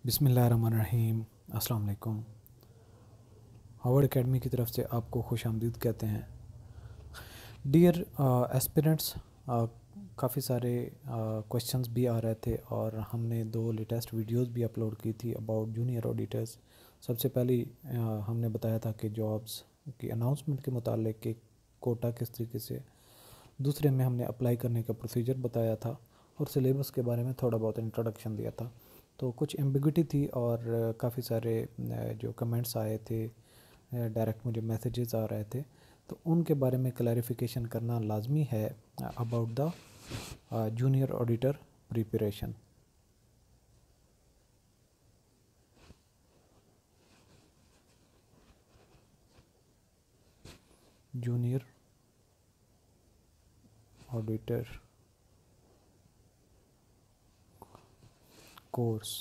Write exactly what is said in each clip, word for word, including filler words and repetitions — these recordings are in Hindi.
बिस्मिल्लाहिर्रहमानिर्रहीम। अस्सलाम वालेकुम। हार्वर्ड एकेडमी की तरफ से आपको खुश आमदीद कहते हैं। डियर एस्पिरेंट्स, काफ़ी सारे क्वेश्चंस uh, भी आ रहे थे और हमने दो लेटेस्ट वीडियोस भी अपलोड की थी अबाउट जूनियर ऑडिटर्स। सबसे पहले uh, हमने बताया था कि जॉब्स की अनाउंसमेंट के मुतालिक कि कोटा किस तरीके से, दूसरे में हमने अप्लाई करने का प्रोसीजर बताया था और सिलेबस के बारे में थोड़ा बहुत इंट्रोडक्शन दिया था। तो कुछ एम्बिग्विटी थी और काफ़ी सारे जो कमेंट्स आए थे, डायरेक्ट मुझे मैसेजेस आ रहे थे, तो उनके बारे में क्लैरिफिकेशन करना लाजमी है about the junior auditor preparation. Junior auditor course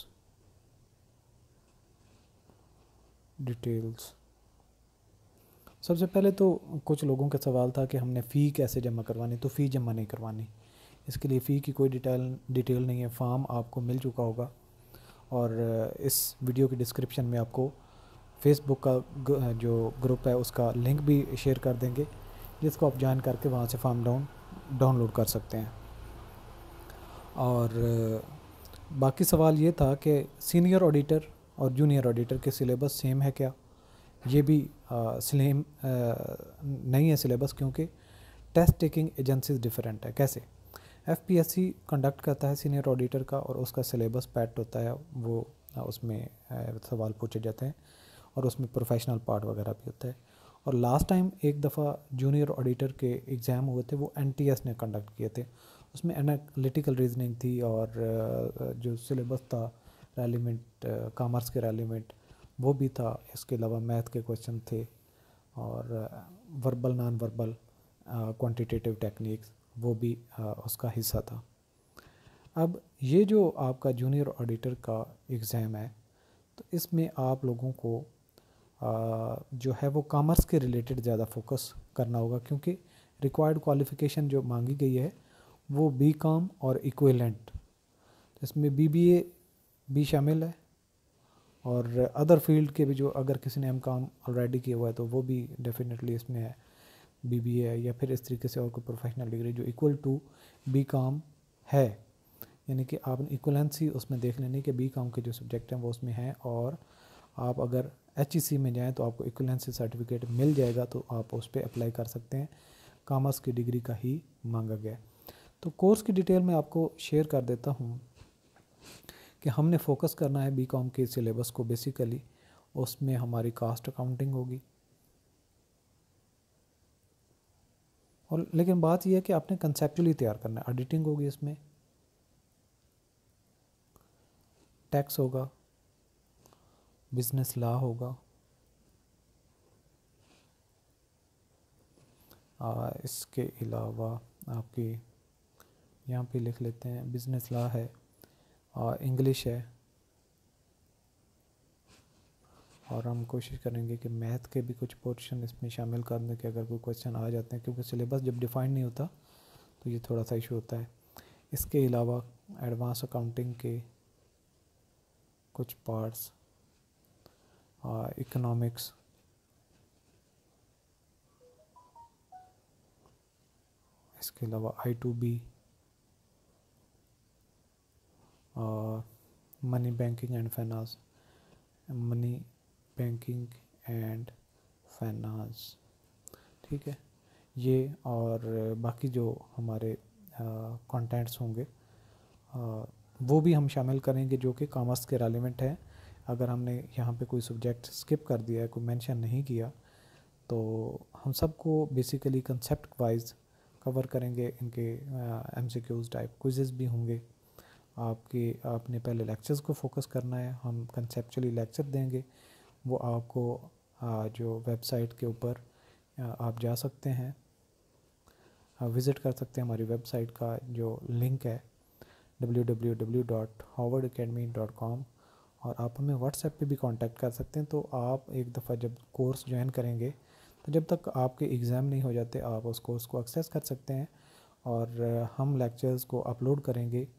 details. सबसे पहले तो कुछ लोगों का सवाल था कि हमने फ़ी कैसे जमा करवानी, तो फ़ी जमा नहीं करवानी। इसके लिए फ़ी की कोई डिटेल डिटेल नहीं है। फॉर्म आपको मिल चुका होगा और इस वीडियो की डिस्क्रिप्शन में आपको फेसबुक का जो ग्रुप है उसका लिंक भी शेयर कर देंगे, जिसको आप ज्वाइन करके वहाँ से फॉर्म डाउन डाउनलोड कर सकते हैं। और बाकी सवाल ये था कि सीनियर ऑडिटर और जूनियर ऑडिटर के सिलेबस सेम है क्या। ये भी सेम नहीं है सिलेबस, क्योंकि टेस्ट टेकिंग एजेंसीज डिफरेंट है। कैसे? एफपीएससी कंडक्ट करता है सीनियर ऑडिटर का और उसका सिलेबस पैट होता है, वो उसमें सवाल पूछे जाते हैं और उसमें प्रोफेशनल पार्ट वगैरह भी होता है। और लास्ट टाइम एक दफ़ा जूनियर ऑडिटर के एग्ज़ाम हुए थे, वो एनटीएस ने कंडक्ट किए थे। उसमें एनालिटिकल रीजनिंग थी और जो सिलेबस था रेलिवेंट, कॉमर्स के रेलिवेंट वो भी था। इसके अलावा मैथ के क्वेश्चन थे और verbal non verbal quantitative techniques वो भी आ, उसका हिस्सा था। अब ये जो आपका जूनियर ऑडिटर का एग्ज़ाम है, तो इसमें आप लोगों को आ, जो है वो कॉमर्स के रिलेटेड ज़्यादा फोकस करना होगा, क्योंकि रिक्वायर्ड क्वालिफ़िकेशन जो मांगी गई है वो बी कॉम और इक्विवेलेंट, इसमें बीबीए भी शामिल है और अदर फील्ड के भी, जो अगर किसी ने एम कॉम ऑलरेडी किया हुआ है तो वो भी डेफिनेटली इसमें है, बीबीए है या फिर इस तरीके से और कोई प्रोफेशनल डिग्री जो इक्वल टू बी कॉम है। यानी कि आपने इक्वलेंसी उसमें देख लेनी कि बी कॉम के जो सब्जेक्ट हैं वो उसमें हैं, और आप अगर एच ई सी में जाएँ तो आपको इक्वलेंसी सर्टिफिकेट मिल जाएगा, तो आप उस पर अप्लाई कर सकते हैं। कॉमर्स की डिग्री का ही मांगा गया। तो कोर्स की डिटेल मैं आपको शेयर कर देता हूँ कि हमने फोकस करना है बी कॉम के सिलेबस को। बेसिकली उसमें हमारी कास्ट अकाउंटिंग होगी, और लेकिन बात यह है कि आपने कंसेप्चुअली तैयार करना है। ऑडिटिंग होगी, इसमें टैक्स होगा, बिजनेस लॉ होगा, आ, इसके अलावा आपकी यहाँ पे लिख लेते हैं बिजनेस लॉ है, इंग्लिश है, और हम कोशिश करेंगे कि मैथ के भी कुछ पोर्शन इसमें शामिल कर दें कि अगर कोई क्वेश्चन आ जाते हैं, क्योंकि सिलेबस जब डिफाइन नहीं होता तो ये थोड़ा सा इशू होता है। इसके अलावा एडवांस अकाउंटिंग के कुछ पार्ट्स, इकोनॉमिक्स, इसके अलावा आई टू बी, money banking and finance, money banking and finance, ठीक है ये। और बाकी जो हमारे कंटेंट्स होंगे आ, वो भी हम शामिल करेंगे जो कि कॉमर्स के रेलिवेंट है। अगर हमने यहाँ पे कोई सब्जेक्ट स्किप कर दिया है, कोई मेंशन नहीं किया, तो हम सबको बेसिकली कंसेप्ट वाइज कवर करेंगे। इनके एमसीक्यूज टाइप क्विजेस भी होंगे। आपके आपने पहले लेक्चर्स को फोकस करना है, हम कंसेप्चुअली लेक्चर देंगे, वो आपको आ, जो वेबसाइट के ऊपर आप जा सकते हैं, विज़िट कर सकते हैं। हमारी वेबसाइट का जो लिंक है W W W dot Harvard academy dot com, और आप हमें व्हाट्सएप पे भी कांटेक्ट कर सकते हैं। तो आप एक दफ़ा जब कोर्स ज्वाइन करेंगे तो जब तक आपके एग्ज़ाम नहीं हो जाते आप उस कोर्स को एक्सेस कर सकते हैं, और हम लेक्चर्स को अपलोड करेंगे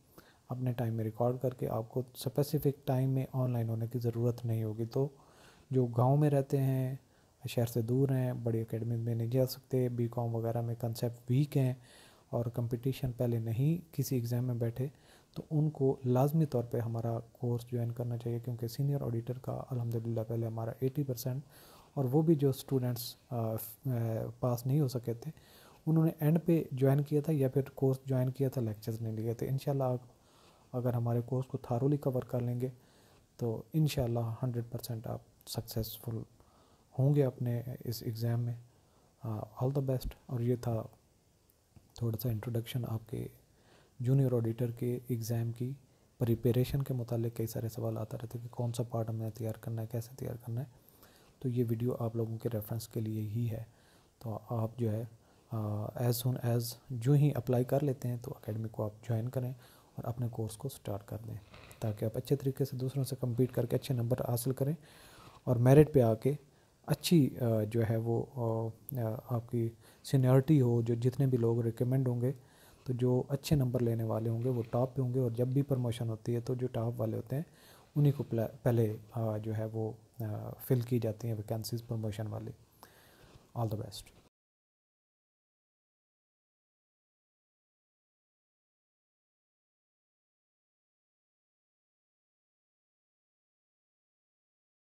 अपने टाइम में रिकॉर्ड करके आपको स्पेसिफिक टाइम में ऑनलाइन होने की ज़रूरत नहीं होगी। तो जो गांव में रहते हैं, शहर से दूर हैं, बड़ी एकेडमी में नहीं जा सकते, बी कॉम वगैरह में कंसेप्ट वीक हैं और कंपटीशन पहले नहीं किसी एग्ज़ाम में बैठे, तो उनको लाजमी तौर पे हमारा कोर्स ज्वाइन करना चाहिए, क्योंकि सीनियर ऑडिटर का अल्हम्दुलिल्लाह पहले हमारा अस्सी परसेंट, और वो भी जो स्टूडेंट्स पास नहीं हो सके थे उन्होंने एंड पे ज्वाइन किया था या फिर कोर्स ज्वाइन किया था, लेक्चर्स नहीं लिए थे। इंशाल्लाह अगर हमारे कोर्स को थारोली कवर कर लेंगे तो इंशाल्लाह हंड्रेड परसेंट आप सक्सेसफुल होंगे अपने इस एग्ज़ाम में। All the best. और ये था थोड़ा सा इंट्रोडक्शन आपके जूनियर ऑडिटर के एग्ज़ाम की प्रिपरेशन के मुतालिक। कई सारे सवाल आता रहते कि कौन सा पार्ट हमें तैयार करना है, कैसे तैयार करना है, तो ये वीडियो आप लोगों के रेफरेंस के लिए ही है। तो आप जो है एज़ सुन एज़ जो ही अप्लाई कर लेते हैं तो एकेडमी को आप ज्वाइन करें और अपने कोर्स को स्टार्ट कर दें, ताकि आप अच्छे तरीके से दूसरों से कम्पीट करके अच्छे नंबर हासिल करें और मेरिट पे आके अच्छी जो है वो आपकी सीनियरिटी हो। जो जितने भी लोग रिकमेंड होंगे तो जो अच्छे नंबर लेने वाले होंगे वो टॉप पे होंगे, और जब भी प्रमोशन होती है तो जो टॉप वाले होते हैं उन्हीं को पहले जो है वो फिल की जाती हैं वैकेंसीज प्रमोशन वाली। All the best.